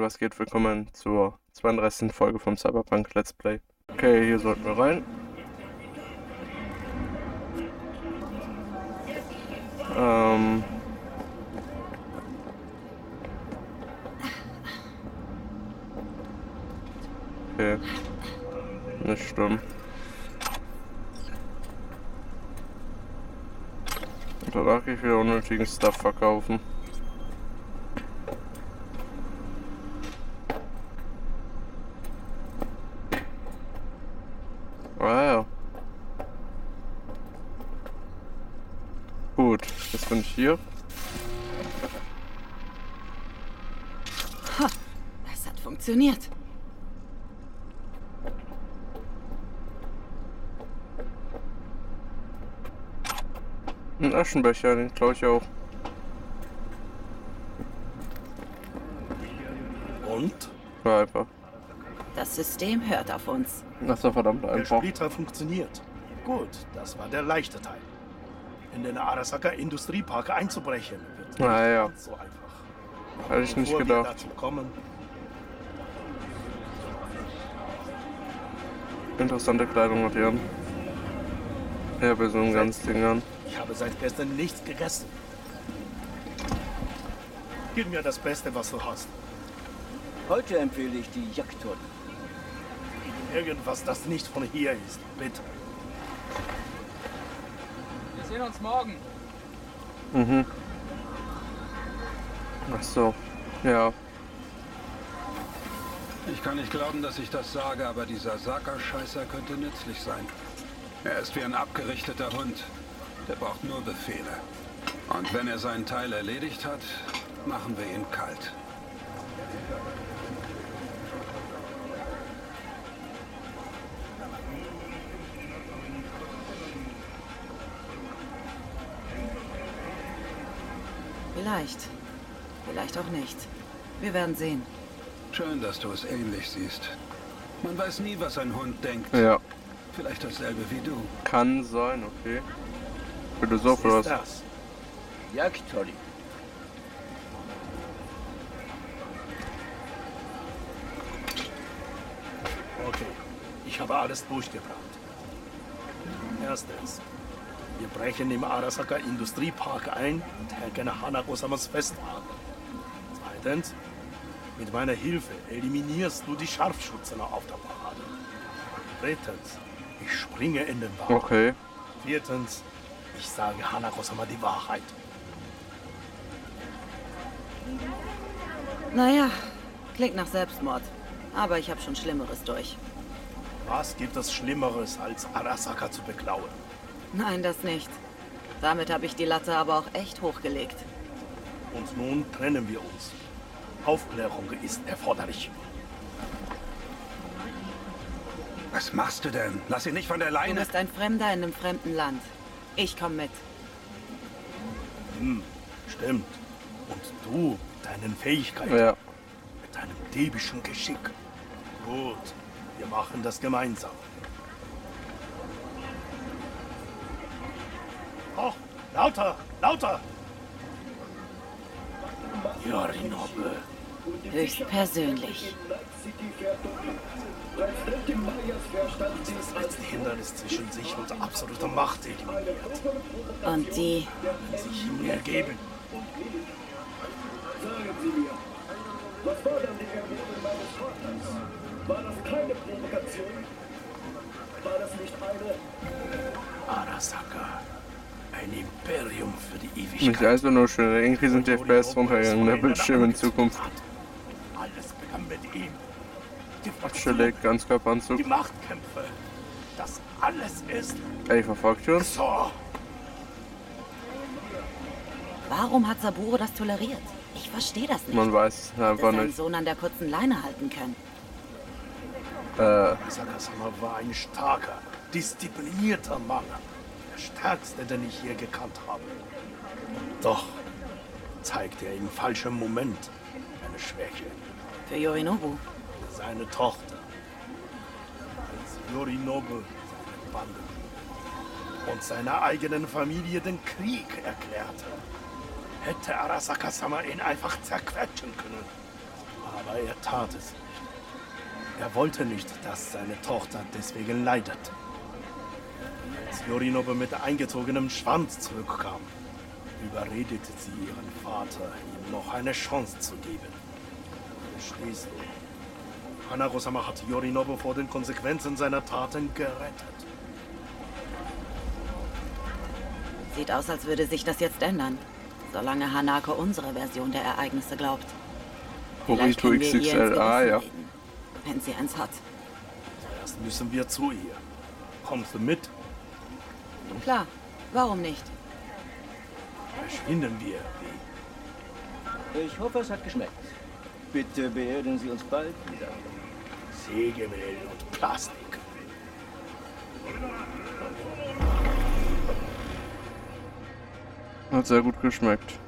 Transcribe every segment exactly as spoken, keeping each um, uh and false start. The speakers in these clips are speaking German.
was geht? Willkommen zur zweiunddreißigsten Folge vom Cyberpunk Let's Play. Okay, hier sollten wir rein. Ähm... Okay. Nicht schlimm. Und danach kann ich wieder unnötigen Stuff verkaufen. Ah ja. Gut, jetzt bin ich hier. Ha, das hat funktioniert. Ein Aschenbecher, den klaue ich auch. Und? Ja, einfach. Das System hört auf uns. Das war verdammt Der einfach. Splitter funktioniert. Gut, das war der leichte Teil. In den Arasaka Industriepark einzubrechen wird nicht Naja. ganz so einfach. Hätte ich nicht Bevor wir gedacht. dazu kommen, Interessante Kleidung hat Jan. Ja, bei so einem ganz Ding an. ich habe seit gestern nichts gegessen. Gib mir das Beste, was du hast. Heute empfehle ich die Jagdtorte. Irgendwas, das nicht von hier ist, bitte. Wir sehen uns morgen. Mhm. Ach so. Ja. Ich kann nicht glauben, dass ich das sage, aber dieser Saka-Scheißer könnte nützlich sein. Er ist wie ein abgerichteter Hund. Der braucht nur Befehle. Und wenn er seinen Teil erledigt hat, machen wir ihn kalt. Vielleicht. Vielleicht auch nicht. Wir werden sehen. Schön, dass du es ähnlich siehst. Man weiß nie, was ein Hund denkt. Ja. Vielleicht dasselbe wie du. Kann sein, okay. Philosoph Was oder ist was? das? Jagdtorte. Okay, ich habe alles durchgebracht. Erstens, wir brechen im Arasaka Industriepark ein und hacken Hanako-samas Festwagen. Zweitens, mit meiner Hilfe eliminierst du die Scharfschützen auf der Parade. Drittens, ich springe in den Wagen. Okay. Viertens, ich sage Hanako-sama die Wahrheit. Naja, klingt nach Selbstmord. Aber ich habe schon Schlimmeres durch. Was gibt es Schlimmeres, als Arasaka zu beklauen? Nein, das nicht. Damit habe ich die Latte aber auch echt hochgelegt. Und nun trennen wir uns. Aufklärung ist erforderlich. Was machst du denn? Lass ihn nicht von der Du Leine. bist ein Fremder in einem fremden Land. Ich komme mit. Hm, stimmt. Und du mit deinen Fähigkeiten, Ja. mit deinem diebischen Geschick. Gut, wir machen das gemeinsam. Oh, lauter, lauter! Yorinobu. Höchstpersönlich. Das letzte Hindernis zwischen sich und absoluter Macht eliminiert. Und die... Wenn sich ihm ergeben. Sagen Sie mir, was war dann die Erwähnung meines Vaters? War das keine Provokation? War das nicht eine? Arasaka. Ein Imperium für die Nicht Ewigkeit. also nur schön. Irgendwie sind die F P S runtergegangen, der Bildschirm in Zukunft. Alles begann mit ihm. Die Chillig, Fraktion, Ganzkörperanzug. die Machtkämpfe. Das alles ist Ey, verfolgt ihr uns? so. Warum hat Saburo das toleriert? Ich verstehe das nicht. Man weiß es einfach Hätte seinen nicht. Sohn an der kurzen Leine halten können. Äh, Sakasama war ein starker, disziplinierter Mann. Der stärkste, den ich je gekannt habe. Und doch zeigte er im falschen Moment eine Schwäche. Für Yorinobu. Seine Tochter. Als Yorinobu seine Bande und seiner eigenen Familie den Krieg erklärte, hätte Arasaka-sama ihn einfach zerquetschen können. Aber er tat es nicht. Er wollte nicht, dass seine Tochter deswegen leidet. Als Yorinobu mit eingezogenem Schwanz zurückkam, überredete sie ihren Vater, ihm noch eine Chance zu geben. Verstehst du? Hanako-sama hat Yorinobu vor den Konsequenzen seiner Taten gerettet. Sieht aus, als würde sich das jetzt ändern, solange Hanako unsere Version der Ereignisse glaubt. Vielleicht Burrito können wir ihr ins X X L, ah Gewissen ja. reden, wenn sie eins hat. Zuerst müssen wir zu ihr. Kommst du mit? Klar, warum nicht? Verschwinden wir. Ich hoffe, es hat geschmeckt. Bitte beerdigen Sie uns bald wieder. Sägemehl und Plastik. Hat sehr gut geschmeckt.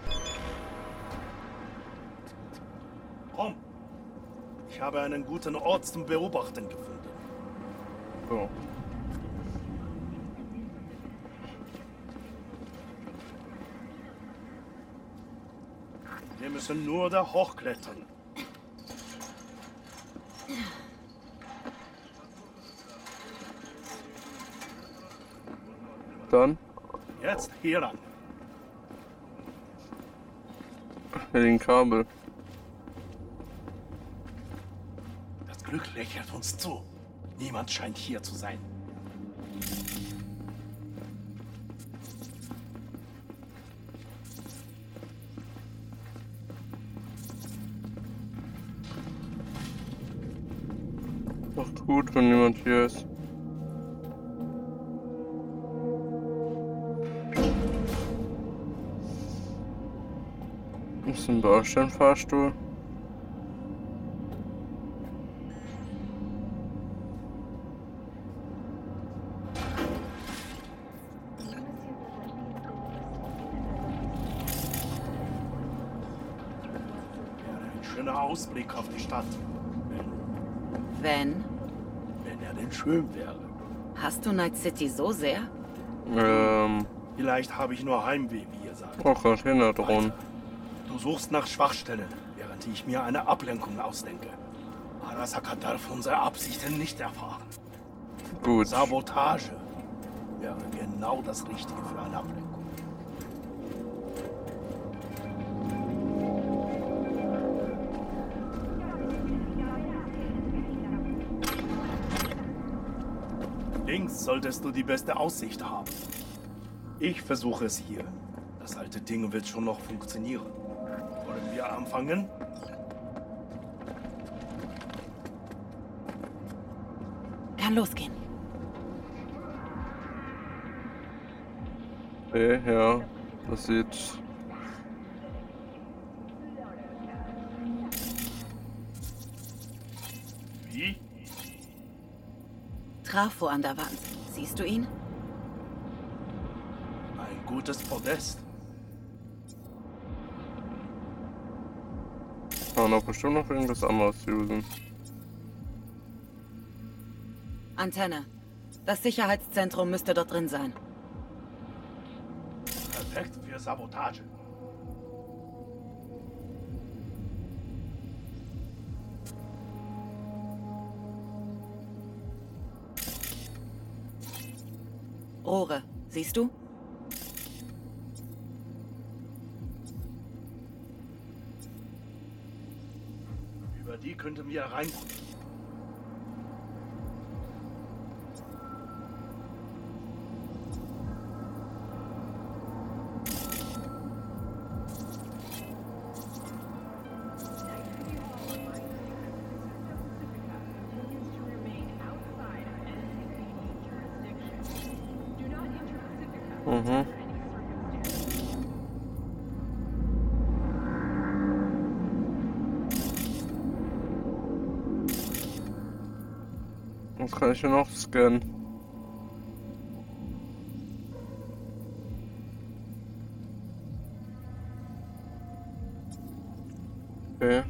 Komm. Ich habe einen guten Ort zum Beobachten gefunden. So. Wir müssen nur da hochklettern. Dann Jetzt hier lang. hier liegen Kabel. Das Glück lächelt uns zu. Niemand scheint hier zu sein. Macht gut, wenn niemand hier ist. Ist ein Baustellenfahrstuhl. Ein schöner Ausblick auf die Stadt. Wenn? Wenn er denn schön wäre. Hast du Night City so sehr? Ähm, Vielleicht habe ich nur Heimweh, wie ihr sagt. oh, Containerdrohnen. Du suchst nach Schwachstellen, während ich mir eine Ablenkung ausdenke. Arasaka darf unsere Absichten nicht erfahren. Gut. Sabotage wäre genau das Richtige für eine Ablenkung. Links solltest du die beste Aussicht haben. Ich versuche es hier. Das alte Ding wird schon noch funktionieren. Wollen wir anfangen? Kann losgehen. Okay, ja. Das sieht... Wie? Trafo an der Wand. Siehst du ihn? Ein gutes Podest. Kann auch bestimmt noch irgendwas anderes usen. Antenne. Das Sicherheitszentrum müsste dort drin sein. Perfekt für Sabotage. Rohre. Siehst du? Über die könnten wir reinkommen. Mhm. Was kann ich hier noch scannen? Okay.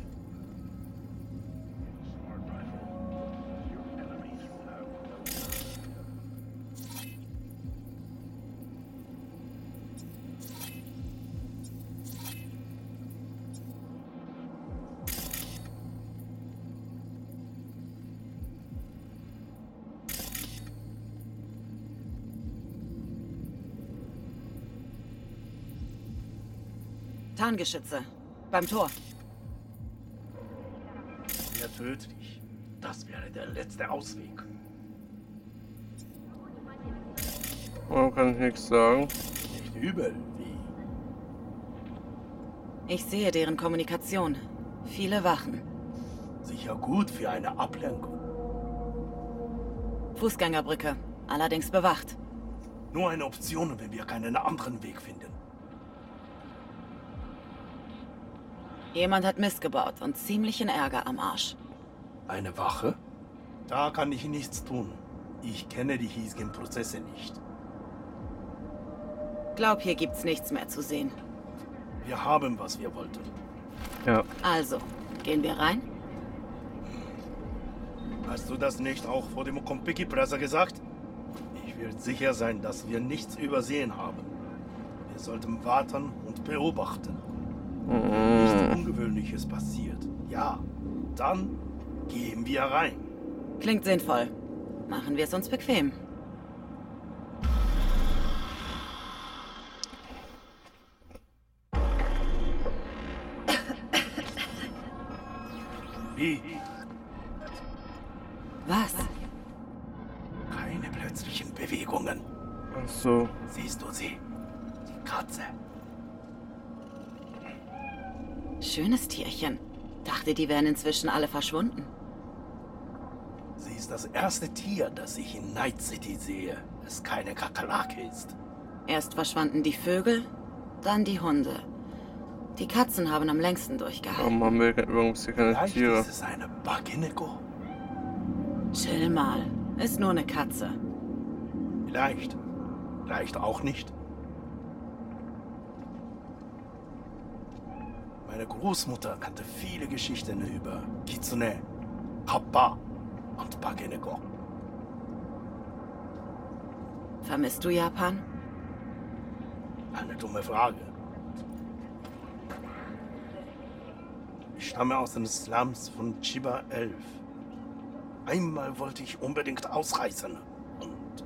Tarngeschütze. Beim Tor. Sehr tödlich. Das wäre der letzte Ausweg. Oh, kann ich nichts sagen. Nicht übel, wie? Ich sehe deren Kommunikation. Viele Wachen. Sicher gut für eine Ablenkung. Fußgängerbrücke. Allerdings bewacht. Nur eine Option, wenn wir keinen anderen Weg finden. Jemand hat Mist gebaut und ziemlichen Ärger am Arsch. Eine Wache? Da kann ich nichts tun. Ich kenne die hiesigen Prozesse nicht. Glaub, hier gibt's nichts mehr zu sehen. Wir haben, was wir wollten. Ja. Also, gehen wir rein? Hast du das nicht auch vor dem Kompiki-Presser gesagt? Ich will sicher sein, dass wir nichts übersehen haben. Wir sollten warten und beobachten. Wenn nichts Ungewöhnliches passiert, ja, dann gehen wir rein. Klingt sinnvoll. Machen wir es uns bequem. Wie? Was? Keine plötzlichen Bewegungen. Ach so. Siehst du sie? Die Katze. Schönes Tierchen. Dachte, die wären inzwischen alle verschwunden. Sie ist das erste Tier, das ich in Night City sehe, das keine Kakerlake ist. Erst verschwanden die Vögel, dann die Hunde. Die Katzen haben am längsten durchgehalten. Warum haben wir übrigens hier keine Vielleicht Tiere? ist es eine Bagineko. Chill mal. Ist nur eine Katze. Vielleicht. Vielleicht auch nicht. Meine Großmutter kannte viele Geschichten über Kitsune, Kappa und Bagineko. Vermisst du Japan? Eine dumme Frage. Ich stamme aus den Slums von Chiba elf. Einmal wollte ich unbedingt ausreisen. Und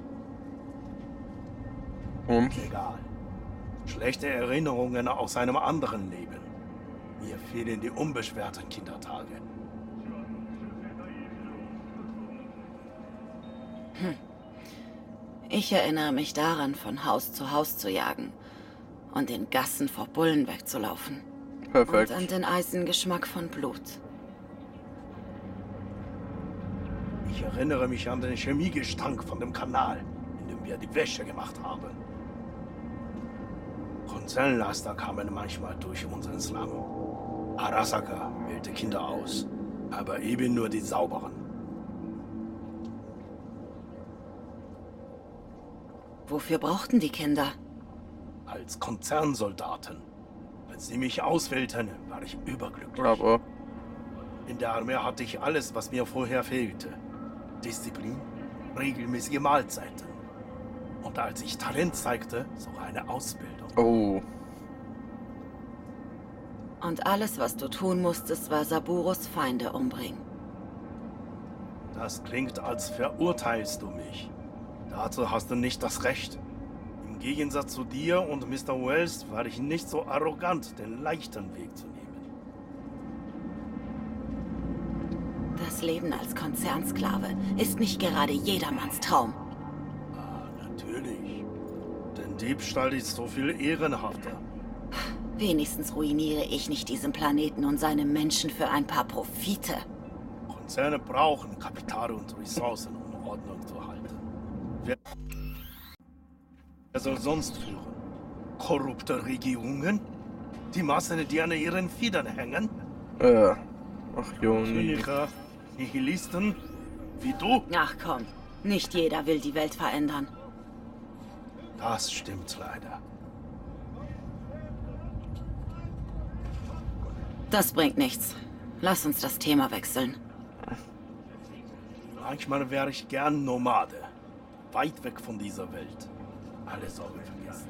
Und? egal. Schlechte Erinnerungen aus einem anderen Leben. Mir fehlen die unbeschwerten Kindertage. Ich erinnere mich daran, von Haus zu Haus zu jagen und in Gassen vor Bullen wegzulaufen. Perfekt. Und an den heißen Geschmack von Blut. Ich erinnere mich an den Chemiegestank von dem Kanal, in dem wir die Wäsche gemacht haben. Konzernlaster kamen manchmal durch unseren Slum. Arasaka wählte Kinder aus, aber eben nur die sauberen. Wofür brauchten die Kinder? Als Konzernsoldaten. Als sie mich auswählten, war ich überglücklich. Aber In der Armee hatte ich alles, was mir vorher fehlte. Disziplin, regelmäßige Mahlzeiten. Und als ich Talent zeigte, sogar eine Ausbildung. oh, Und alles, was du tun musstest, war Saburos Feinde umbringen. Das klingt, als verurteilst du mich. Dazu hast du nicht das Recht. Im Gegensatz zu dir und Mister Wells war ich nicht so arrogant, den leichten Weg zu nehmen. Das Leben als Konzernsklave ist nicht gerade jedermanns Traum. Ah, natürlich. Denn Diebstahl ist so viel ehrenhafter. Wenigstens ruiniere ich nicht diesen Planeten und seine Menschen für ein paar Profite. Konzerne brauchen Kapital und Ressourcen, um Ordnung zu halten. Wer, wer soll sonst führen? Korrupte Regierungen? Die Massen, die an ihren Federn hängen? äh, ach Juni. Zyniker, Nihilisten, wie du? Ach komm, nicht jeder will die Welt verändern. Das stimmt leider. Das bringt nichts. Lass uns das Thema wechseln. Manchmal wäre ich gern Nomade. Weit weg von dieser Welt. Alle Sorgen vergessen.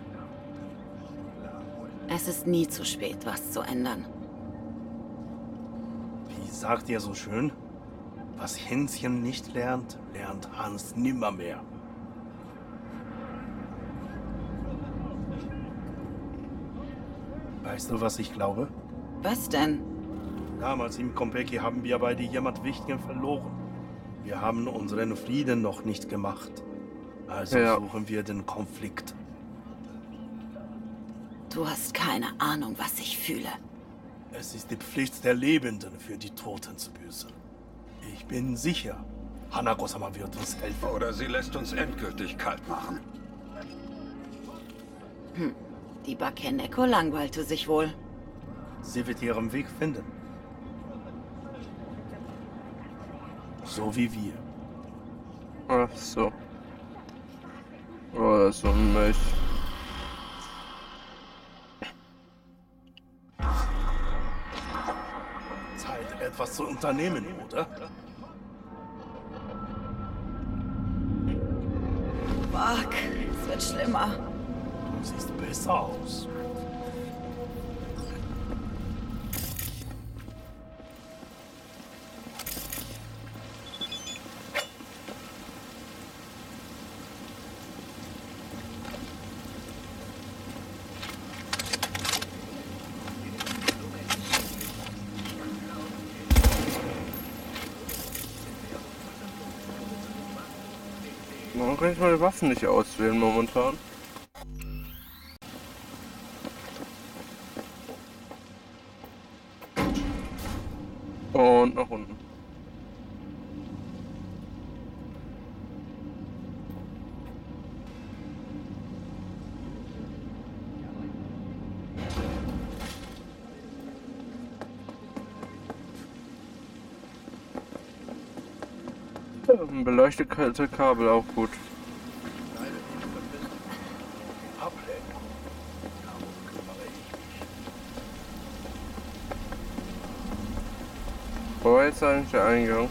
Es ist nie zu spät, was zu ändern. Wie sagt ihr so schön? Was Hänschen nicht lernt, lernt Hans nimmermehr. Weißt du, was ich glaube? Was denn? Damals im Konpeki haben wir beide jemand Wichtigen verloren. Wir haben unseren Frieden noch nicht gemacht. Also Ja. suchen wir den Konflikt. Du hast keine Ahnung, was ich fühle. Es ist die Pflicht der Lebenden, für die Toten zu büßen. Ich bin sicher, Hanako-sama wird uns helfen. Oder sie lässt uns endgültig kalt machen. Die Bakeneko langweilte sich wohl. Sie wird ihren Weg finden. So wie wir. Ach so. Oh, so ein Milch. Zeit, etwas zu unternehmen, oder? Fuck, es wird schlimmer. Du siehst besser aus. Warum kann ich meine Waffen nicht auswählen momentan? Und nach unten. Ja, beleuchtete Kabel auch gut. Ablenkung. Darum kümmere ich mich. Wo war jetzt eigentlich der Eingang?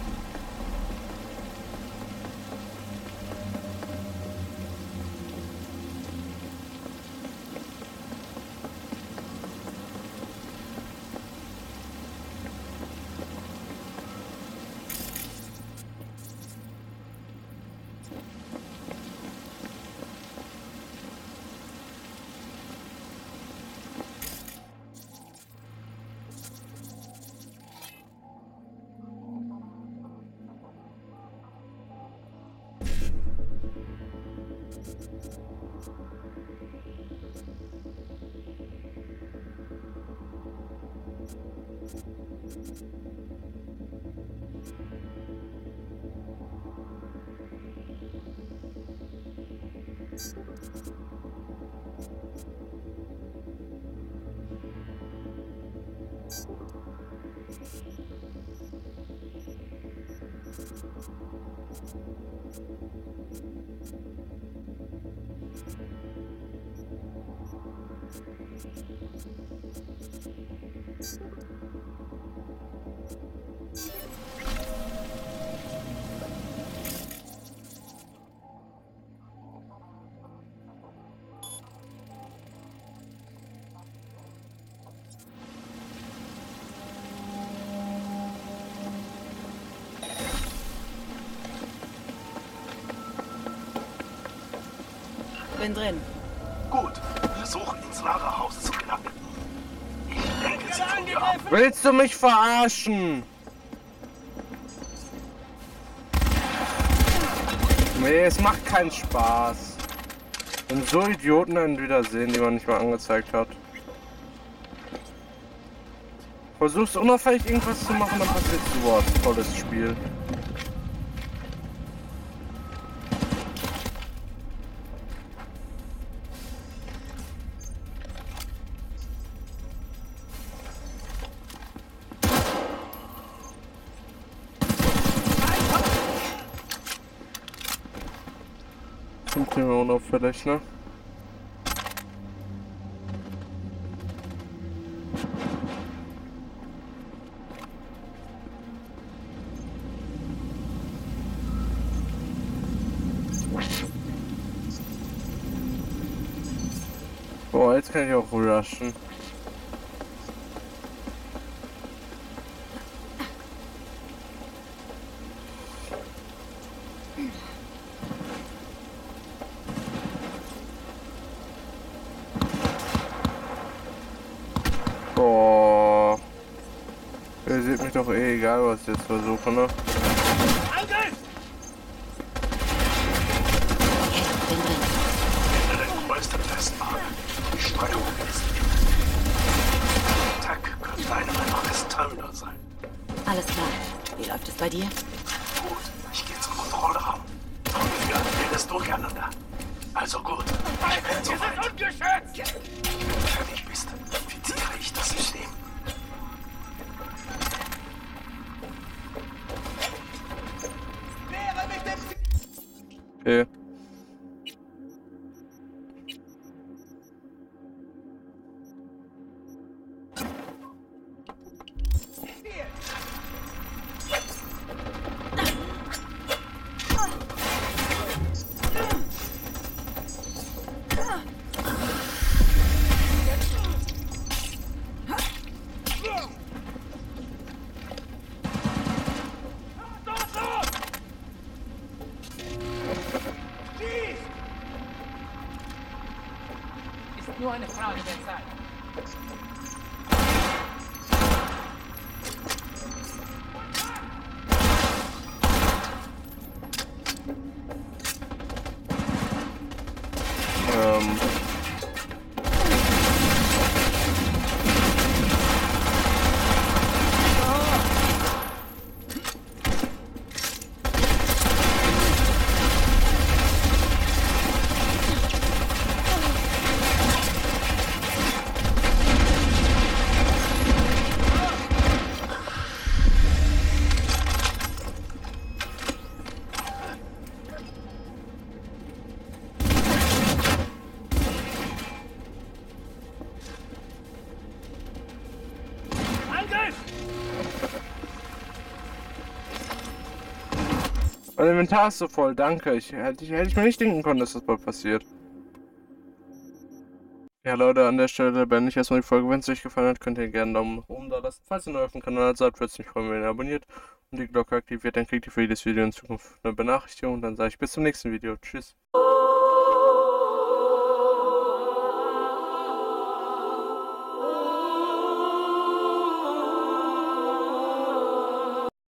Bin drin. Gut, versuchen ins Lagerhaus zu gelangen. Ich denke, sie tun ihr ab. Willst du mich verarschen? Nee, es macht keinen Spaß. Wenn so Idioten einen wiedersehen, die man nicht mal angezeigt hat. Versuchst unauffällig irgendwas zu machen, dann passiert sowas. Tolles Spiel. Zum Thema unauffällig, ne? Boah, jetzt kann ich auch rushen. euch doch eh egal, was ich jetzt versuche, ne? Angriff! Okay, bin drin. Hinter den größten Festwagen. Die Steuerung ist Tech könnte eine einfaches Terminal sein. Alles klar. Wie läuft es bei dir? Gut, ich gehe zum Kontrollraum. Ungefähr wildes Durcheinander. Also gut, ich bin soweit. Ungeschützt! Wenn du fertig bist, infiziere ich das System. Okay. Ist nur eine Frage der Zeit. Ähm. Mein Inventar ist so voll, danke. Ich hätte, ich hätte ich mir nicht denken können, dass das bald passiert. Ja Leute, an der Stelle beende ich erstmal die Folge. Wenn es euch gefallen hat, könnt ihr gerne einen Daumen nach oben da lassen. Falls ihr neu auf dem Kanal seid, würde es mich freuen, wenn ihr abonniert und die Glocke aktiviert. Dann kriegt ihr für jedes Video in Zukunft eine Benachrichtigung. Und dann sage ich bis zum nächsten Video. Tschüss.